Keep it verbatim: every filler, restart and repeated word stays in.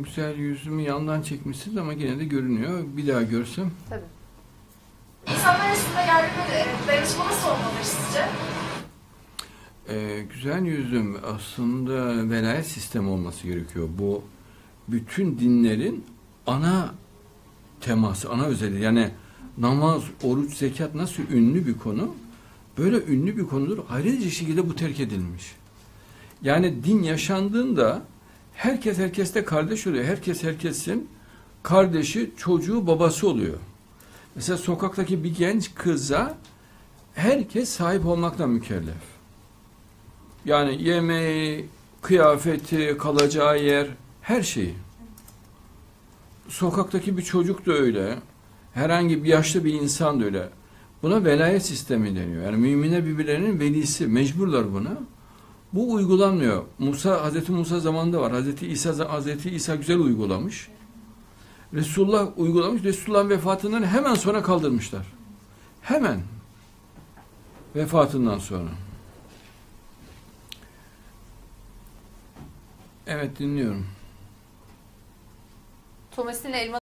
güzel yüzümü yandan çekmişsiniz ama yine de görünüyor. Bir daha görsem. Tabii. İnsanlar arasında yardım ve dayanışma nasıl olmalı sizce? Ee, güzel yüzüm aslında velayet sistemi olması gerekiyor. Bu bütün dinlerin ana teması, ana özelliği. Yani namaz, oruç, zekat nasıl ünlü bir konu, böyle ünlü bir konudur. Ayrıca şekilde bu terk edilmiş. Yani din yaşandığında herkes herkeste kardeş oluyor. Herkes herkesin kardeşi, çocuğu, babası oluyor. Mesela sokaktaki bir genç kıza herkes sahip olmakla mükellef. Yani yemeği, kıyafeti, kalacağı yer, her şeyi. Sokaktaki bir çocuk da öyle. Herhangi bir yaşlı bir insan da öyle. Buna velayet sistemi deniyor. Yani müminler birbirlerinin velisi. Mecburlar buna. Bu uygulanmıyor. Musa, Hazreti Musa zamanında var. Hazreti İsa, Hazreti İsa güzel uygulamış. Resulullah uygulamış. Resulullah'ın vefatından hemen sonra kaldırmışlar. Hemen. Vefatından sonra. Evet, dinliyorum. Thomas'in elma